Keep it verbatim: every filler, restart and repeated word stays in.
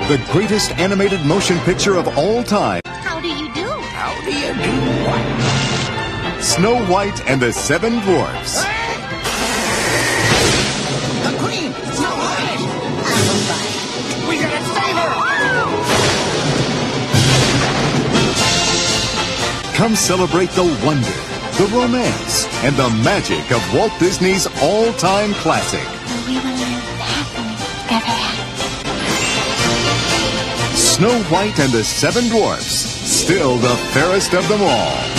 the greatest animated motion picture of all time. How do you do? How do you do what? Snow White and the Seven Dwarfs. The Queen! Snow White! We gotta save her! Come celebrate the wonder, the romance, and the magic of Walt Disney's all-time classic. We will live happily ever after. Snow White and the Seven Dwarfs, still the fairest of them all.